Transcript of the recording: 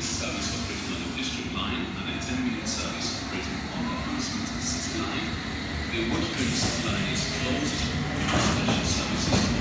service operating on the District Line and a 10-minute service operating on the Hammersmith City Line. The water drinks line is closed. Special services